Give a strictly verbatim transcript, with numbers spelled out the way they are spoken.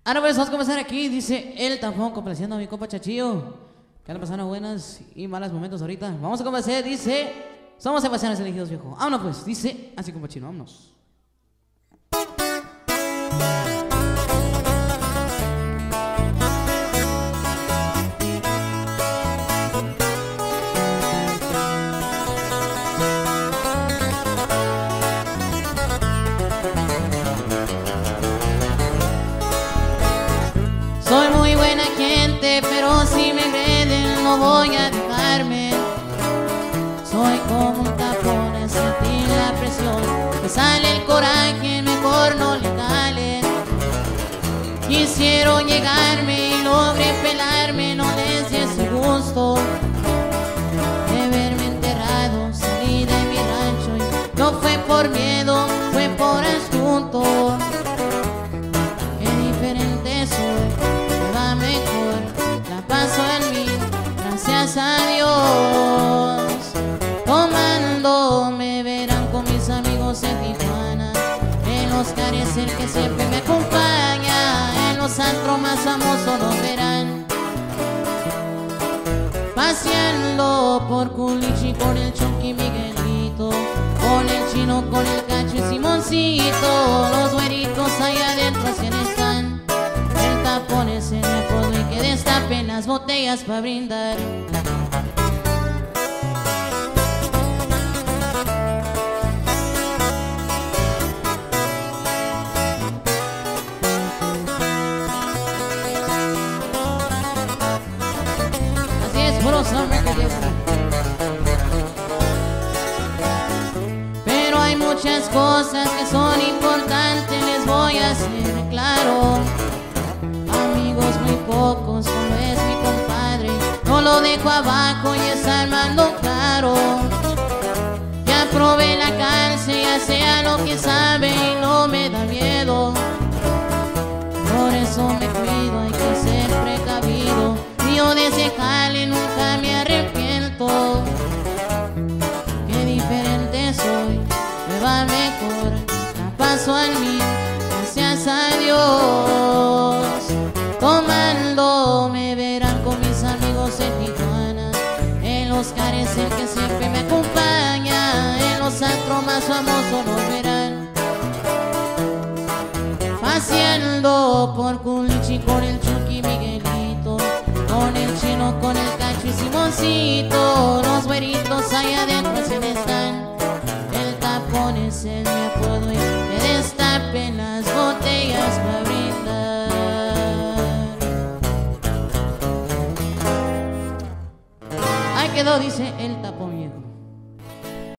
Ahora pues vamos a comenzar aquí, dice el Tapón, complaciendo a mi compa Chachillo. Que le pasaron buenas y malos momentos ahorita. Vamos a comenzar, dice, somos Sebastianes elegidos, viejo. Vámonos pues, dice, así como chino, vámonos. Soy muy buena gente, pero si me agreden no voy a dejarme. Soy como un tapón, a sentir la presión, me sale el coraje, mejor no le calen. Quisieron llegarme y logré pelarme, no les di ese gusto de verme enterrado. Salí de mi rancho y no fue por miedo, fue por astuto. Qué diferente soy, mejor la paso en mí, gracias a Dios. Tomando me verán con mis amigos en Tijuana, en los cares el que siempre me acompaña, en los antros más famosos nos verán. Paseando por Culichi con el Chunky Miguelito, con el Chino, con el Cacho y Simoncito, los güeritos allá adentro así están. El Tapón es el apodo y que destapen las botellas para brindar. Así es, puro hombre que llevo. Pero hay muchas cosas que son importantes, les voy a hacer claro. Amigos muy pocos, solo es mi compadre, no lo dejo abajo y está armando caro. Ya probé la cárcel, ya sea lo que sabe y no me da miedo. Por eso me cuido, hay que ser precavido. Yo de ese jale nunca me arrepiento. Qué diferente soy, me va mejor, la paso en mí, gracias a Dios. Tomando me verán con mis amigos en Tijuana, en los cares el que siempre me acompaña, en los antros más famosos nos verán. Paseando por Culichi con el Chucky Miguelito, con el Chino, con el Cacho y Simoncito, los güeritos allá adentro se me están. El Tapón es el mi apodo y me destapen las botellas para brindar. Ahí quedó, dice el Tapón.